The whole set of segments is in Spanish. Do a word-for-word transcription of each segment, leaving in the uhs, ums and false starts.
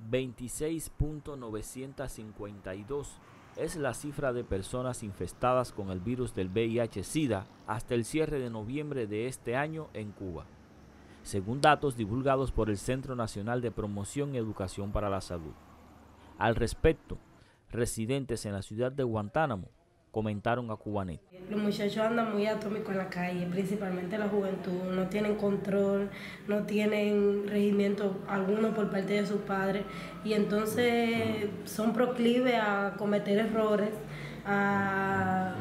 veintiséis mil novecientos cincuenta y dos es la cifra de personas infectadas con el virus del V I H SIDA hasta el cierre de noviembre de este año en Cuba, según datos divulgados por el Centro Nacional de Promoción y Educación para la Salud. Al respecto, residentes en la ciudad de Guantánamo comentaron a Cubanet. Los muchachos andan muy atómicos en la calle, principalmente la juventud, no tienen control, no tienen regimiento alguno por parte de sus padres y entonces son proclives a cometer errores, a,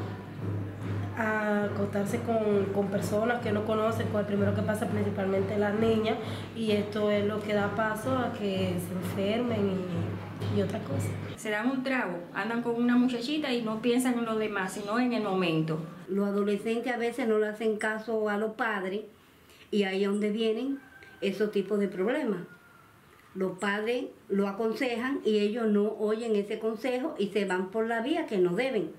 a acostarse con, con personas que no conocen, con el primero que pasa principalmente las niñas, y esto es lo que da paso a que se enfermen y, y otra cosa. Se dan un trago, andan con una muchachita y no piensan en lo demás, sino en el momento. Los adolescentes a veces no le hacen caso a los padres y ahí es donde vienen esos tipos de problemas. Los padres lo aconsejan y ellos no oyen ese consejo y se van por la vía que no deben.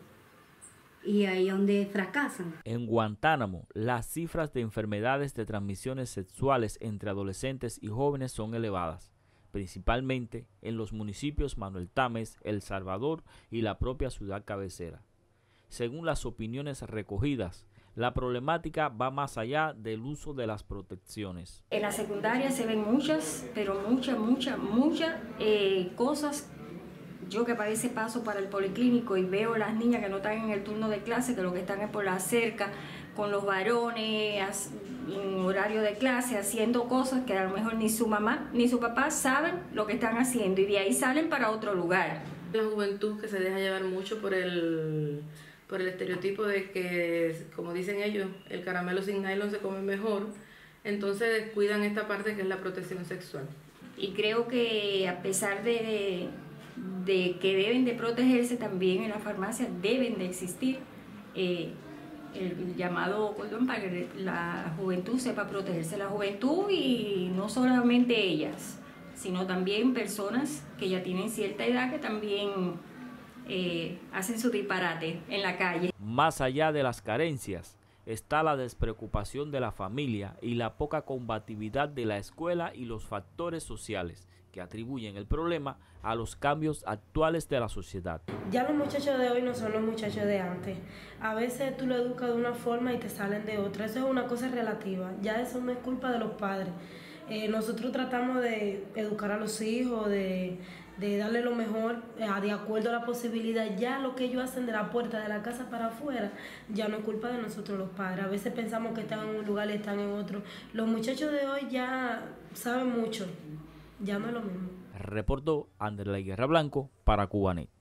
Y ahí es donde fracasan. En Guantánamo, las cifras de enfermedades de transmisiones sexuales entre adolescentes y jóvenes son elevadas, principalmente en los municipios Manuel Tames, El Salvador y la propia ciudad cabecera. Según las opiniones recogidas, la problemática va más allá del uso de las protecciones. En la secundaria se ven muchas, pero muchas, muchas, muchas eh, cosas. Yo que para ese paso para el policlínico y veo las niñas que no están en el turno de clase, que lo que están es por la cerca, con los varones, en horario de clase, haciendo cosas que a lo mejor ni su mamá ni su papá saben lo que están haciendo y de ahí salen para otro lugar. La juventud que se deja llevar mucho por el, por el estereotipo de que, como dicen ellos, el caramelo sin nylon se come mejor, entonces descuidan esta parte que es la protección sexual. Y creo que a pesar de, de que deben de protegerse, también en la farmacia deben de existir eh, el llamado cordón para que la juventud sepa protegerse. La juventud y no solamente ellas, sino también personas que ya tienen cierta edad que también eh, hacen su disparate en la calle. Más allá de las carencias, está la despreocupación de la familia y la poca combatividad de la escuela y los factores sociales que atribuyen el problema a los cambios actuales de la sociedad. Ya los muchachos de hoy no son los muchachos de antes. A veces tú lo educas de una forma y te salen de otra. Eso es una cosa relativa. Ya eso no es culpa de los padres. Eh, nosotros tratamos de educar a los hijos, de, de darle lo mejor, eh, de acuerdo a la posibilidad. Ya lo que ellos hacen de la puerta de la casa para afuera, ya no es culpa de nosotros los padres. A veces pensamos que están en un lugar y están en otro. Los muchachos de hoy ya saben mucho. Ya no es lo mismo. Reportó Anderley Guerra Blanco para Cubanet.